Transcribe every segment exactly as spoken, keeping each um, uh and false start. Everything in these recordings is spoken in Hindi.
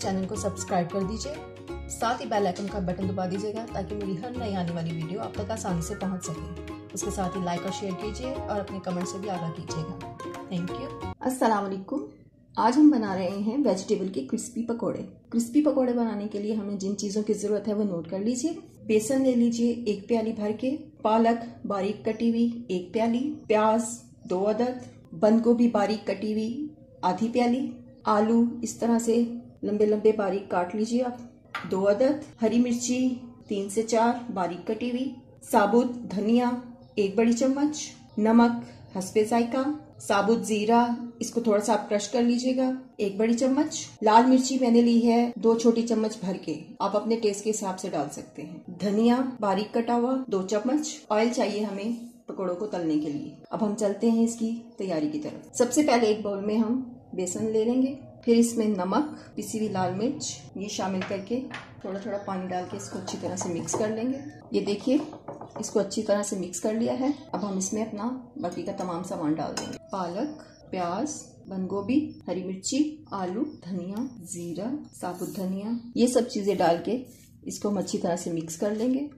चैनल को सब्सक्राइब कर दीजिए, साथ ही बेल आइकन का बटन दबा दीजिएगा ताकि मेरी हर नई आने वाली वीडियो आप तक आसानी से पहुंच सके। उसके साथ ही लाइक और शेयर कीजिए और अपने कमेंट से भी आगाह कीजिएगा। Thank you. अस्सलाम वालेकुम। आज हम बना रहे हैं वेजिटेबल के क्रिस्पी पकोड़े। क्रिस्पी पकोड़े बनाने के लिए हमें जिन चीज़ों की ज़रूरत है वो नोट कर लीजिए। बेसन ले लीजिए एक प्याली भर के, पालक बारीक कटी हुई एक प्याली, प्याज दो अदद, बंद गोभी बारीक कटी हुई आधी प्याली, आलू इस तरह से लंबे लंबे बारीक काट लीजिए आप दो अदद, हरी मिर्ची तीन से चार बारीक कटी हुई, साबुत धनिया एक बड़ी चम्मच, नमक हस्बे जायका, साबुत जीरा इसको थोड़ा सा आप क्रश कर लीजिएगा एक बड़ी चम्मच, लाल मिर्ची मैंने ली है दो छोटी चम्मच भर के, आप अपने टेस्ट के हिसाब से डाल सकते हैं, धनिया बारीक कटा हुआ दो चम्मच, ऑयल चाहिए हमें पकौड़ों को तलने के लिए। अब हम चलते हैं इसकी तैयारी की तरफ। सबसे पहले एक बाउल में हम बेसन ले लेंगे, फिर इसमें नमक, पिसी हुई लाल मिर्च ये शामिल करके थोड़ा थोड़ा पानी डाल के इसको अच्छी तरह से मिक्स कर लेंगे। ये देखिए इसको अच्छी तरह से मिक्स कर लिया है। अब हम इसमें अपना बाकी का तमाम सामान डाल देंगे, पालक, प्याज, बंद गोभी, हरी मिर्ची, आलू, धनिया, जीरा, साबुत धनिया, ये सब चीजें डाल के इसको हम अच्छी तरह से मिक्स कर लेंगे।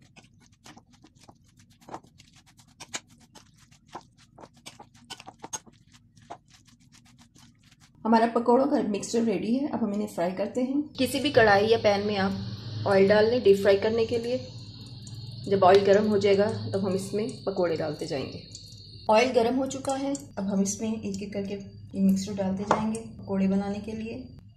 हमारा पकौड़ों का मिक्सचर रेडी है। अब हम इन्हें फ्राई करते हैं। किसी भी कढ़ाई या पैन में आप ऑयल डाल लें डीप फ्राई करने के लिए। जब ऑयल गर्म हो जाएगा तब हम इसमें पकोड़े डालते जाएंगे। ऑयल गर्म हो चुका है, अब हम इसमें एक एक करके ये मिक्सचर डालते जाएंगे पकोड़े बनाने के लिए।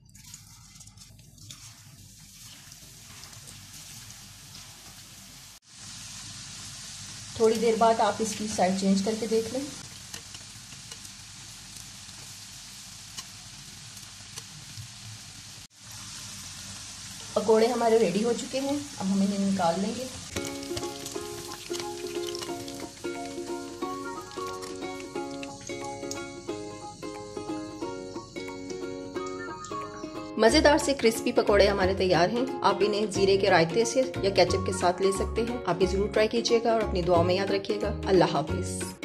थोड़ी देर बाद आप इसकी साइड चेंज करके देख लें। पकोड़े हमारे रेडी हो चुके हैं, अब हम इन्हें निकाल लेंगे। मज़ेदार से क्रिस्पी पकोड़े हमारे तैयार हैं। आप इन्हें जीरे के रायते से या केचप के साथ ले सकते हैं। आप ये जरूर ट्राई कीजिएगा और अपनी दुआओं में याद रखिएगा। अल्लाह हाफिज।